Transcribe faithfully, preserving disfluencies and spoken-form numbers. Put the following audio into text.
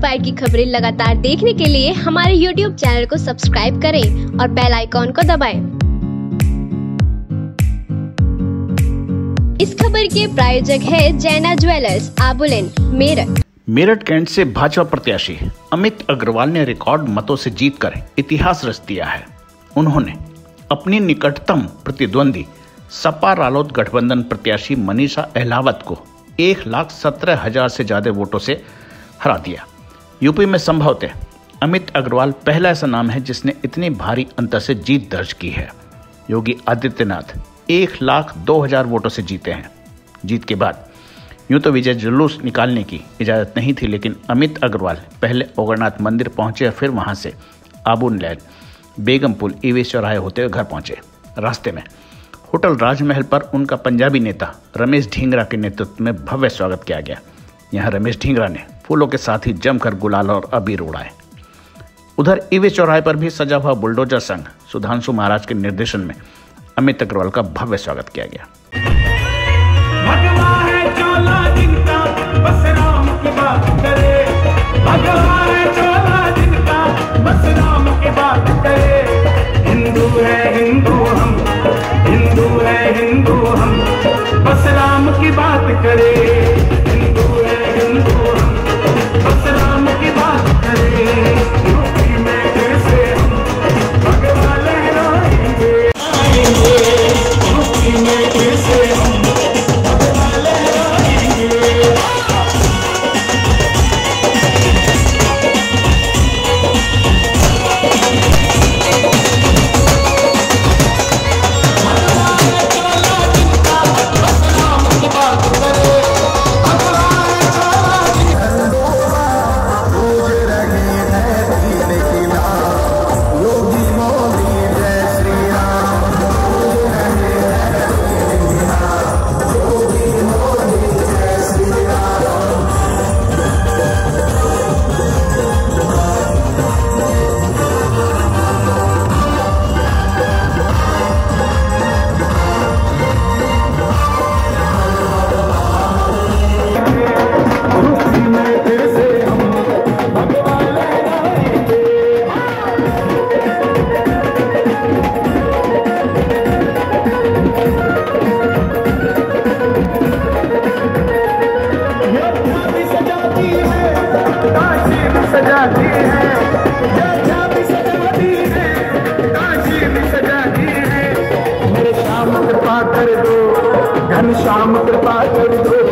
Inspire की खबरें लगातार देखने के लिए हमारे यूट्यूब चैनल को सब्सक्राइब करें और बेल आइकॉन को दबाएं। इस खबर के प्रायोजक है जैना ज्वेलर्स, आबुलेन, मेरठ। मेरठ कैंट से भाजपा प्रत्याशी अमित अग्रवाल ने रिकॉर्ड मतों से जीतकर इतिहास रच दिया है। उन्होंने अपनी निकटतम प्रतिद्वंदी सपा रालोद गठबंधन प्रत्याशी मनीषा अहलावत को एक लाख सत्रह हजार से ज्यादा वोटों से हरा दिया। यूपी में संभवतः अमित अग्रवाल पहला ऐसा नाम है जिसने इतनी भारी अंतर से जीत दर्ज की है। योगी आदित्यनाथ एक लाख दो हजार वोटों से जीते हैं। जीत के बाद यूं तो विजय जुलूस निकालने की इजाजत नहीं थी, लेकिन अमित अग्रवाल पहले ओगरनाथ मंदिर पहुंचे और फिर वहां से आबून लैन, बेगम पुल, ईवेस चौराहे होते हुए घर पहुंचे। रास्ते में होटल राजमहल पर उनका पंजाबी नेता रमेश ढींगरा के नेतृत्व में भव्य स्वागत किया गया। यहां रमेश ढींगरा ने फूलों के साथ ही जमकर गुलाल और अबीर उड़ाए। उधर ईवेस चौराहे पर भी सजा हुआ बुलडोजर संघ सुधांशु महाराज के निर्देशन में अमित अग्रवाल का भव्य स्वागत किया गया। हिंदू है हिंदू हम, हिंदू है हिंदू हम, बस राम की बात करे। हिंदू है हिंदू हम, बस राम की बात करे। यूपी में फिर से हम भगवा लहराएंगे, यूपी में फिर से हम भगवा लहराएंगे। सजाती है, भी सजाती है, काशी भी सजाती है। मेरे श्याम कृपा कर दो, घन श्याम कृपा कर दो।